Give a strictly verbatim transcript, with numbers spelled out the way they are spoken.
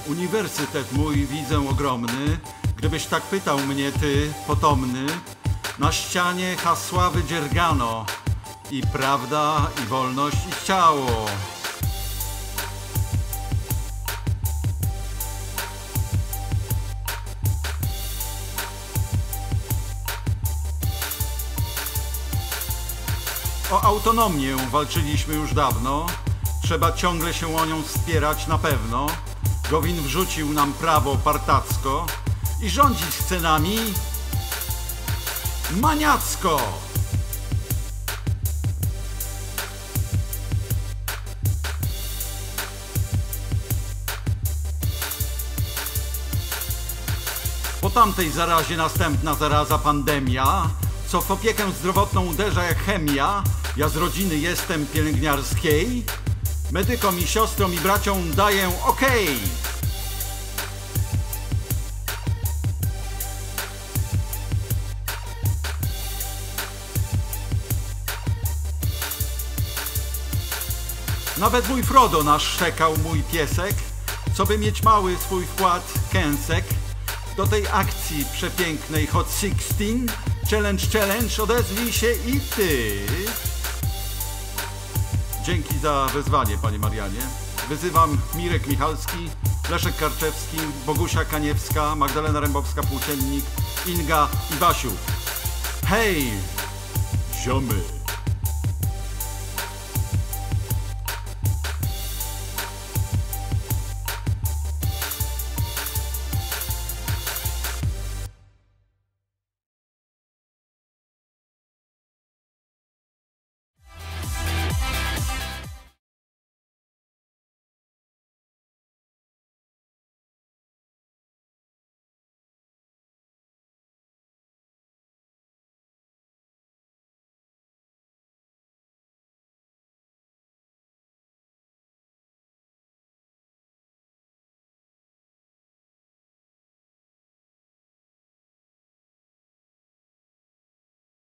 Uniwersytet mój widzę ogromny, gdybyś tak pytał mnie ty, potomny, na ścianie hasła wydziergano i prawda, i wolność, i ciało. O autonomię walczyliśmy już dawno, trzeba ciągle się o nią wspierać na pewno. Gowin wrzucił nam prawo partacko i rządzić chce nami maniacko. Po tamtej zarazie następna zaraza, pandemia, co w opiekę zdrowotną uderza jak chemia. Ja z rodziny jestem pielęgniarskiej, medykom i siostrom i braciom daję okej. Nawet mój Frodo naszczekał, mój piesek, co by mieć mały swój wkład kęsek. Do tej akcji przepięknej Hot Sixteen, Challenge Challenge, odezwij się i ty. Dzięki za wezwanie, panie Marianie. Wyzywam Mirek Michalski, Leszek Karczewski, Bogusia Kaniewska, Magdalena Rębowska-Płóciennik, Inga i Basiu. Hej, ziomy!